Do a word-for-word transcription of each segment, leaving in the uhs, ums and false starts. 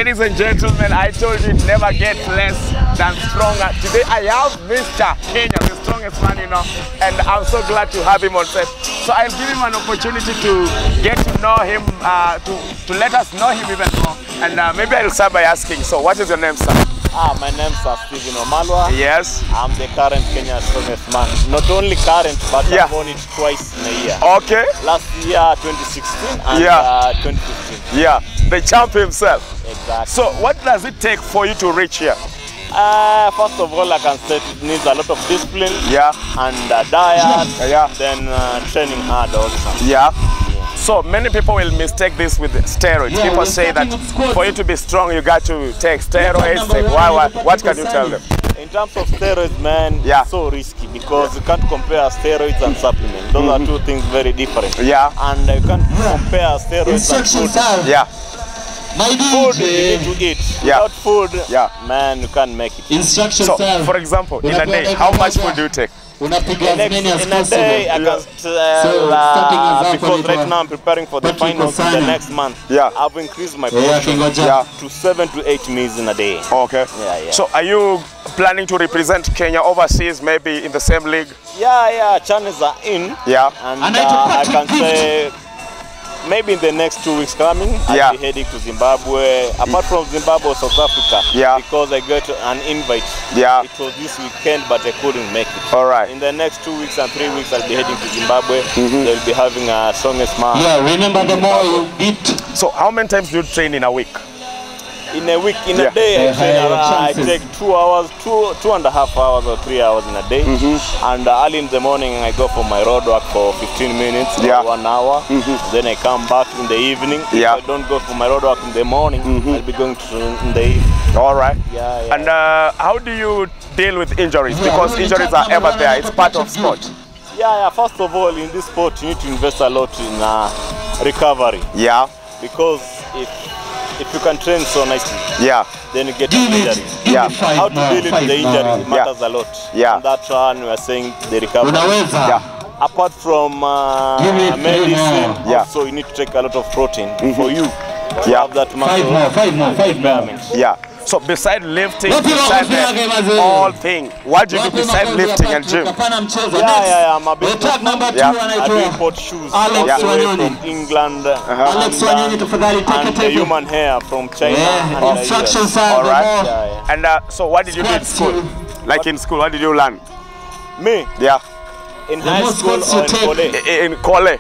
Ladies and gentlemen, I told you it never gets less than stronger. Today I have Mister Kenya, the strongest man, you know, and I'm so glad to have him on set. So I'll give him an opportunity to get to know him, uh, to, to let us know him even more. And uh, maybe I'll start by asking, so what is your name, sir? Ah, my name is Stephen Omalwa. Yes. I'm the current Kenya strongest man. Not only current, but yeah. I've won it twice in a year. Okay. Last year, twenty sixteen, and yeah. uh, twenty fifteen. Yeah, the champ himself. Exactly. So what does it take for you to reach here? Uh, first of all, I can say it needs a lot of discipline. Yeah. And uh, diet. Yeah. Then uh, training hard also. Yeah. So many people will mistake this with steroids. Yeah, people say that for you to be strong, you got to take steroids. Like, why, why, what can you tell them? In terms of steroids, man, yeah. it's so risky because you can't compare steroids and supplements. Those mm-hmm. are two things very different. Yeah. And you can't compare steroids and food. Yeah. Food you need to eat. Yeah. Without food, yeah. man, you can't make it. Instructions. So, for example, in a day, how much food do you take? In, next, in a day, I can tell, uh, because right now I'm preparing for the finals in the next month. Yeah. I've increased my portion yeah. to seven to eight meals in a day. Okay. Yeah, yeah. So are you planning to represent Kenya overseas, maybe in the same league? Yeah, yeah, chances are in. Yeah. And, and uh, I can say maybe in the next two weeks coming, yeah. I'll be heading to Zimbabwe. Apart from Zimbabwe or South Africa, yeah. because I got an invite. Yeah. It was this weekend, but I couldn't make it. All right. In the next two weeks and three weeks, I'll be heading to Zimbabwe. Mm-hmm. They'll be having a strongest man. Yeah, remember the more you eat. So how many times do you train in a week? In a week, in yeah. a day, I, train, uh, I take two hours, two, two and a half hours or three hours in a day. Mm-hmm. And uh, early in the morning, I go for my road walk for fifteen minutes, yeah. or one hour. Mm-hmm. Then I come back in the evening. Yeah. If I don't go for my road walk in the morning, mm-hmm. I'll be going to in the evening. All right. Yeah, yeah. And uh, how do you deal with injuries? Because injuries are ever there. It's part of sport. Yeah, yeah. First of all, in this sport, you need to invest a lot in uh, recovery. Yeah. Because if if you can train so nicely, yeah, then you get an injury. Yeah. How to deal with the injury it matters yeah. a lot. Yeah. And that's one we are saying the recovery. Yeah. Apart from uh, medicine, yeah. also you need to take a lot of protein mm-hmm. for you to yeah. have that muscle. Five more, five more, five more. Yeah. So beside lifting, beside the all thing, what do you do beside lifting and gym? Yeah, yeah, yeah. I'm a bit number two, yeah. I do import shoes Alex all the way Wanyoni. from England uh-huh. Alex and, uh, Wanyoni to and the human hair from China. Yeah. And Instructions uh, are all right. yeah, yeah. And uh, so what did you do in school? Like what? In school, what did you learn? Me? Yeah. In the high school or in college? In college.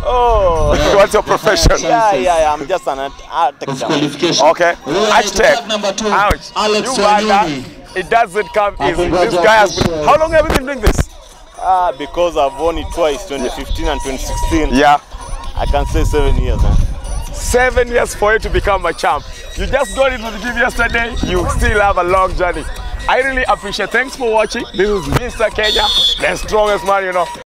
Oh. What's your profession? Yeah, yeah, yeah. I'm just an architect. Okay. Architect. Ouch. Alex you Wanyoni. It doesn't come easy. This guy has been. How long have you been doing this? Ah, because I've won it twice, twenty fifteen and twenty sixteen. Yeah. I can say seven years. Man. Seven years for you to become a champ. You just got into the gym yesterday. You still have a long journey. I really appreciate it. Thanks for watching. This is Mister Kenya, the strongest man, you know.